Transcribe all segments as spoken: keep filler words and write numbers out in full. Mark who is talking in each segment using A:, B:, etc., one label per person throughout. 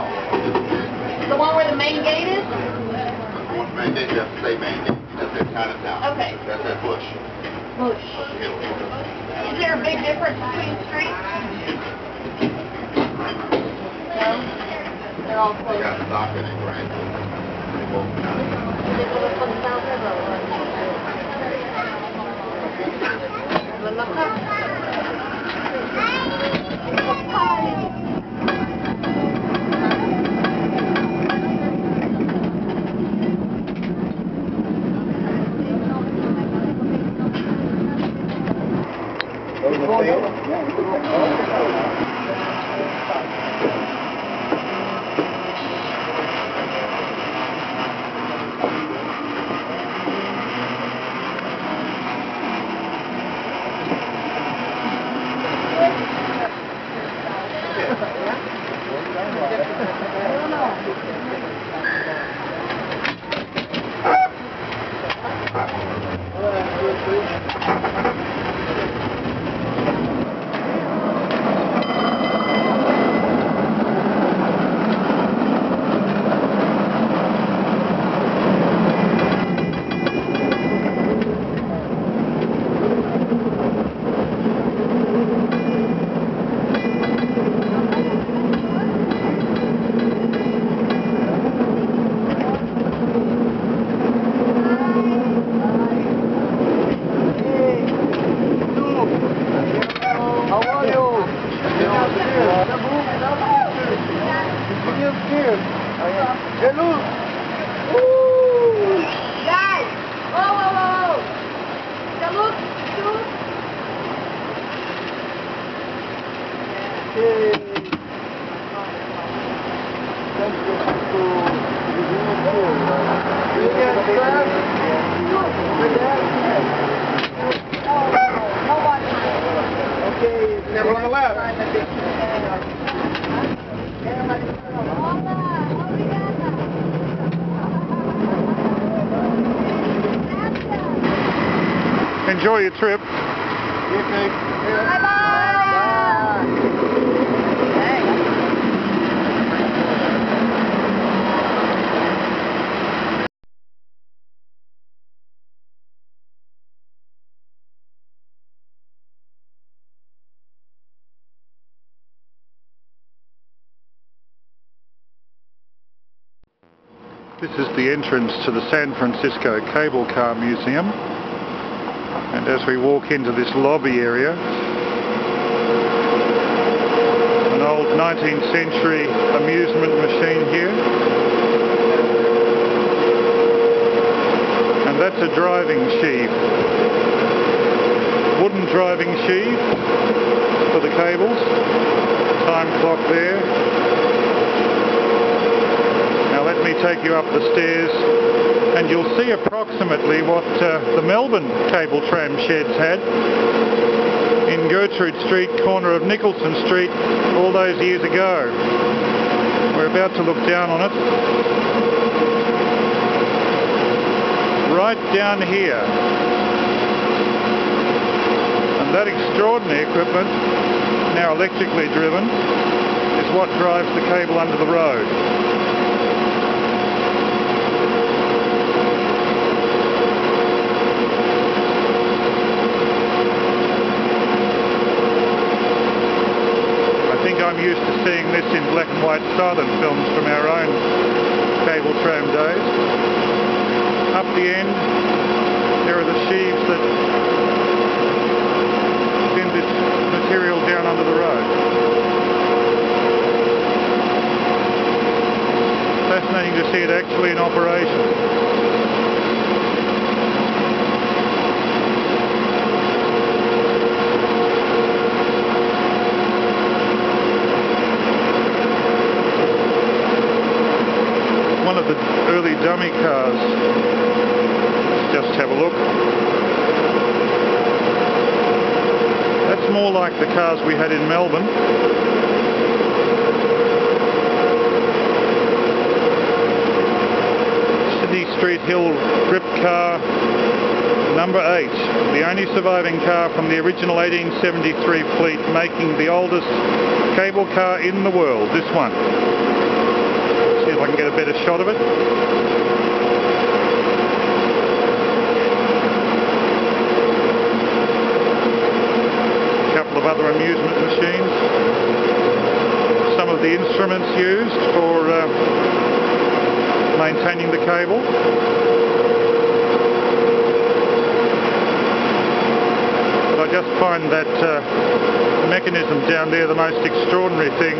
A: The one where the main gate is?
B: Main gate, you have to say main gate. That's it, Chinatown.
A: Okay.
B: That's that bush.
A: Bush. Is there a big difference between streets? No? They're all close.
B: They got stock in it, right? They both got it.
A: They go up on the South River.
B: Okay, never on the left.
C: Enjoy your trip.
A: Bye-bye.
C: This is the entrance to the San Francisco Cable Car Museum, and as we walk into this lobby area, an old nineteenth century amusement machine here, and that's a driving sheave, wooden driving sheave for the cables, time clock there. Let me take you up the stairs and you'll see approximately what uh, the Melbourne cable tram sheds had in Gertrude Street, corner of Nicholson Street, all those years ago. We're about to look down on it. Right down here. And that extraordinary equipment, now electrically driven, is what drives the cable under the road. I'm used to seeing this in black and white silent films from our own cable tram days. Up the end, there are the sheaves that send this material down under the road. Fascinating to see it actually in operation. One of the early dummy cars. Let's just have a look. That's more like the cars we had in Melbourne. Sydney Street Hill grip car number eight, the only surviving car from the original eighteen seventy-three fleet, making the oldest cable car in the world, this one. a better shot of it. A couple of other amusement machines. Some of the instruments used for uh, maintaining the cable. But I just find that uh, mechanism down there the most extraordinary thing.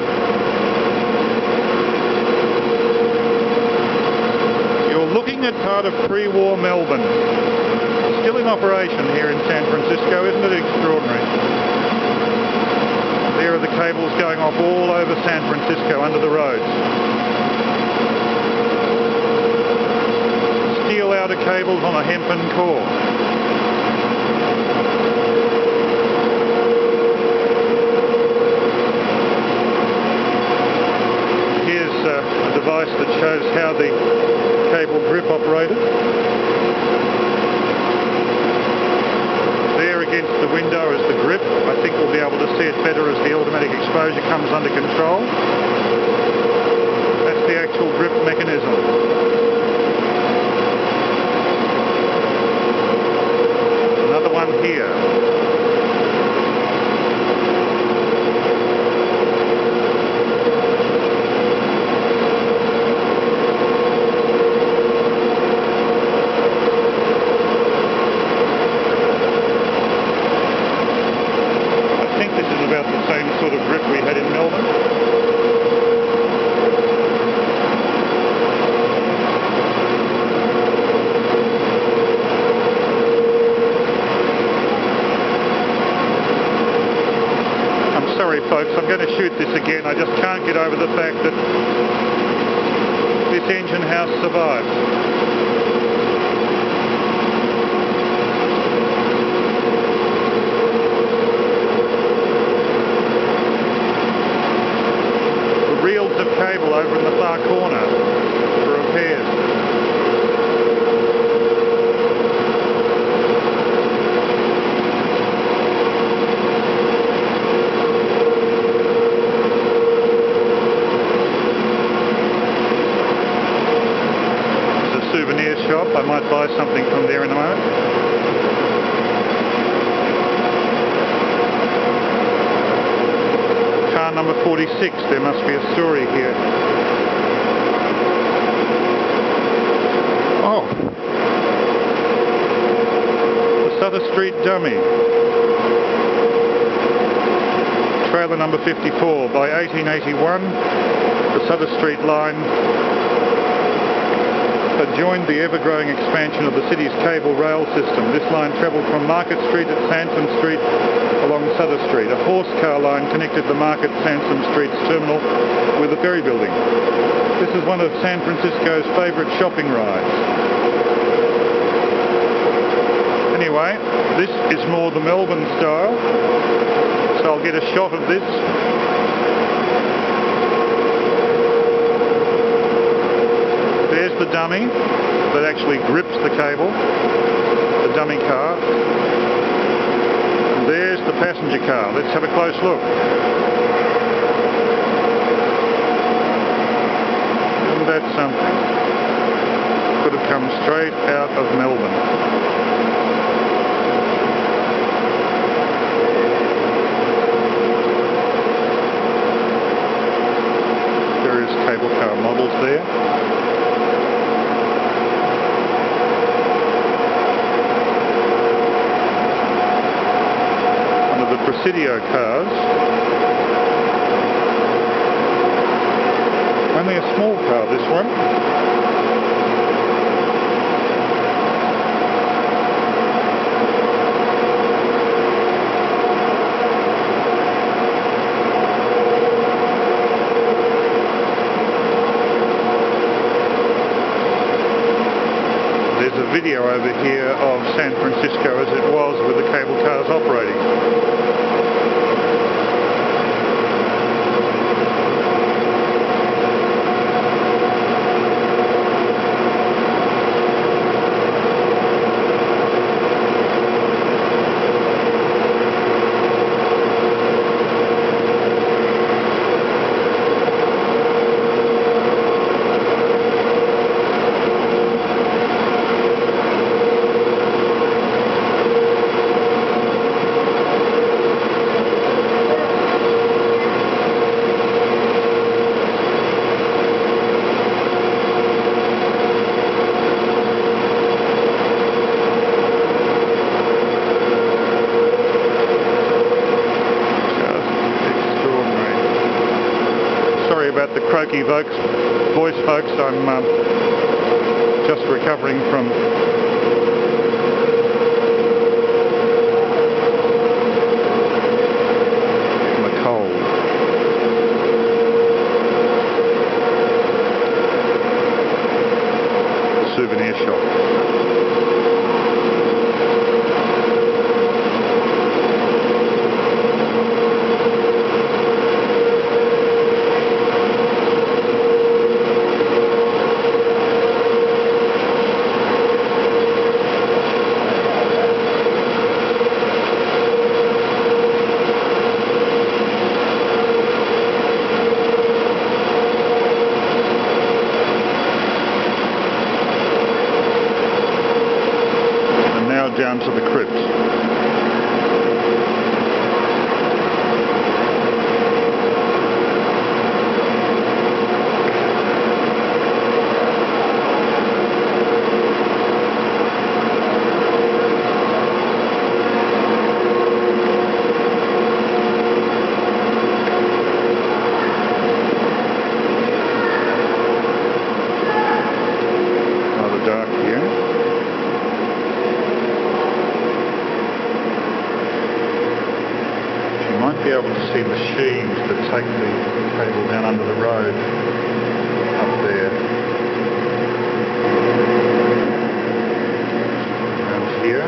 C: You're looking at part of pre-war Melbourne. Still in operation here in San Francisco, isn't it extraordinary? There are the cables going off all over San Francisco under the roads. Steel outer cables on a hempen core. Here's uh, a device that shows how the cable grip operated. There against the window is the grip. I think we'll be able to see it better as the automatic exposure comes under control. That's the actual grip mechanism. Another one here. About the same sort of grip we had in Melbourne. I'm sorry folks, I'm going to shoot this again. I just can't get over the fact that this engine house survived. Of cable over in the far corner for repairs. It's a souvenir shop. I might buy something from there in a moment. Number forty-six, there must be a story here. Oh, the Sutter Street dummy. Trailer number fifty-four. By eighteen eighty-one, the Sutter Street line had joined the ever-growing expansion of the city's cable rail system. This line travelled from Market Street at Sansom Street along Sutter Street. A horse car line connected the Market Sansom Street's terminal with the ferry building. This is one of San Francisco's favourite shopping rides. Anyway, this is more the Melbourne style, so I'll get a shot of this. There's the dummy that actually grips the cable, the dummy car. And there's the passenger car. Let's have a close look. Isn't that something? Could have come straight out of Melbourne. Various cable car models there. Presidio cars. Only a small car, this one. There's a video over here of San Francisco as it was with the cable cars operating. croaky voice, voice folks. I'm um, just recovering from the cold. Souvenir shop. Down to the crypt. Rather dark here. Be able to see the sheaves that take the cable down under the road up there. Around here.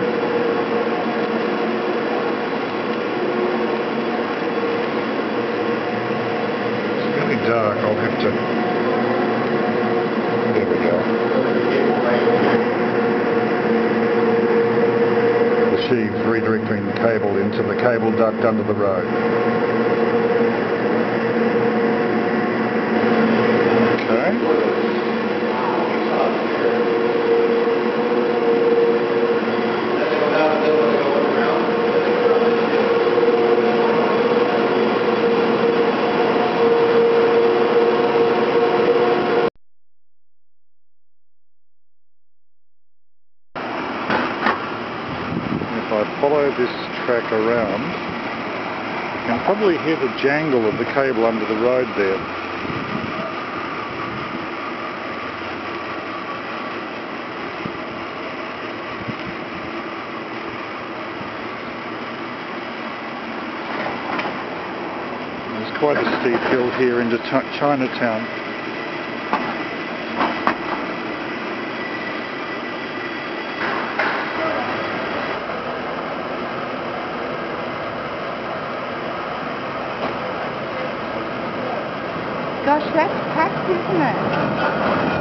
C: It's really dark, I'll have to... There we go. Sheaves redirecting the cable into the cable duct under the road. Okay. If I follow this track around, you can probably hear the jangle of the cable under the road there. There's quite a steep hill here into Chinatown.
A: Gosh, that's packed, isn't it?